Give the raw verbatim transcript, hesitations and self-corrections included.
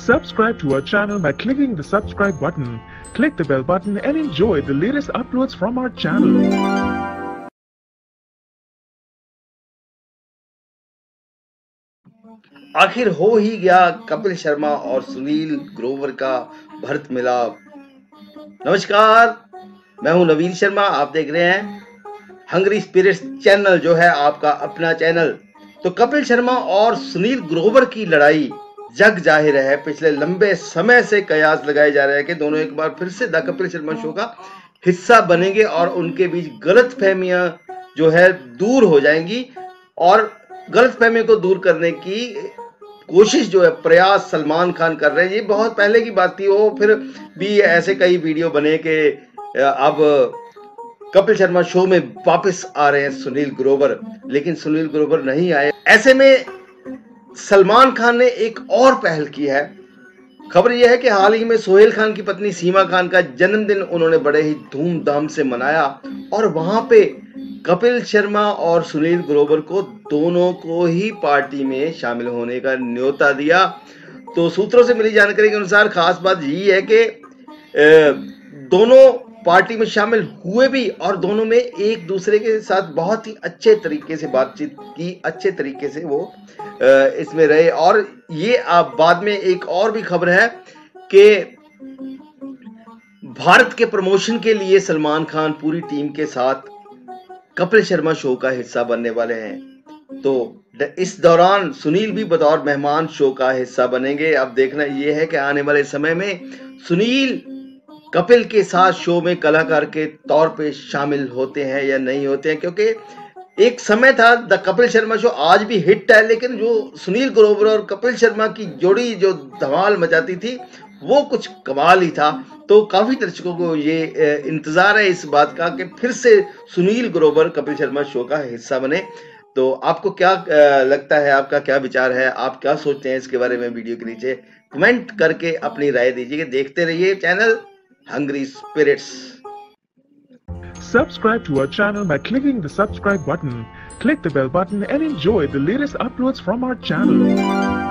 Subscribe to our channel by clicking the subscribe button. Click the bell button and enjoy the latest uploads from our channel. आखिर हो ही गया कपिल शर्मा और सुनील ग्रोवर का भरत मिलाप। नमस्कार, मैं हूं नवीन शर्मा। आप देख रहे हैं हंग्री स्पिरिट्स चैनल, जो है आपका अपना चैनल। तो कपिल शर्मा और सुनील ग्रोवर की लड़ाई जग जाहिर है, पिछले लंबे समय से कयास लगाए जा रहे हैं कि दोनों एक बार फिर से द कपिल शर्मा शो का हिस्सा बनेंगे और उनके बीच गलतफहमियां जो है दूर हो जाएंगी। और गलतफहमी को दूर करने की कोशिश जो है, प्रयास सलमान खान कर रहे हैं। ये बहुत पहले की बात थी, वो फिर भी ऐसे कई वीडियो बने कि अब कपिल शर्मा शो में वापस आ रहे हैं सुनील ग्रोवर, लेकिन सुनील ग्रोवर नहीं आए। ऐसे में सलमान खान ने एक और पहल की है। खबर यह है कि हाल ही में सोहेल खान की पत्नी सीमा खान का जन्मदिन उन्होंने बड़े ही धूमधाम से मनाया और वहां पे कपिल शर्मा और सुनील ग्रोवर को दोनों को ही पार्टी में शामिल होने का न्योता दिया। तो सूत्रों से मिली जानकारी के अनुसार खास बात यही है कि दोनों पार्टी में शामिल हुए भी और दोनों में एक दूसरे के साथ बहुत ही अच्छे तरीके से बातचीत की, अच्छे तरीके से वो इसमें रहे। और ये आप बाद में एक और भी खबर है कि भारत के प्रमोशन के लिए सलमान खान पूरी टीम के साथ कपिल शर्मा शो का हिस्सा बनने वाले हैं। तो इस दौरान सुनील भी बतौर मेहमान शो का हिस्सा बनेंगे। अब देखना यह है कि आने वाले समय में सुनील कपिल के साथ शो में कलाकार के तौर पे शामिल होते हैं या नहीं होते हैं, क्योंकि एक समय था द कपिल शर्मा शो आज भी हिट है, लेकिन जो सुनील ग्रोवर और कपिल शर्मा की जोड़ी जो धमाल मचाती थी वो कुछ कमाल ही था। तो काफी दर्शकों को ये इंतजार है इस बात का कि फिर से सुनील ग्रोवर कपिल शर्मा शो का हिस्सा बने। तो आपको क्या लगता है, आपका क्या विचार है, आप क्या सोचते हैं इसके बारे में? वीडियो के नीचे कमेंट करके अपनी राय दीजिए। देखते रहिए channel hungry spirits. Subscribe to our channel by clicking the subscribe button. Click the bell button and enjoy the latest uploads from our channel.